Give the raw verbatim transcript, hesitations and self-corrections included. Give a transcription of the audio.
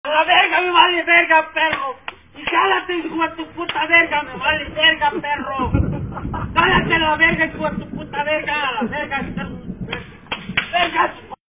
La verga, me vale verga, perro. Y jálate, hijo de tu puta verga, me vale verga, perro. Jálate a la verga, hijo de tu puta verga.